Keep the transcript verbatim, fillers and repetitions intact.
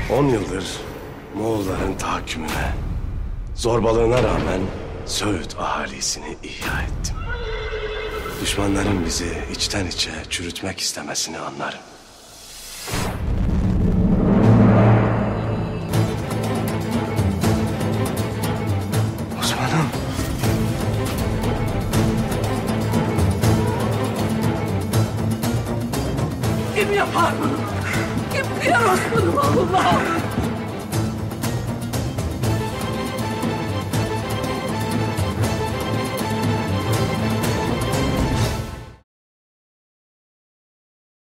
On yıldır Moğolların tahakkümüne, zorbalığına rağmen Söğüt ahalisini ihya ettim. Düşmanların bizi içten içe çürütmek istemesini anlarım. Osman'ım. Kim yapar bunu? Kim kıyar Osman'ım Allah'ım?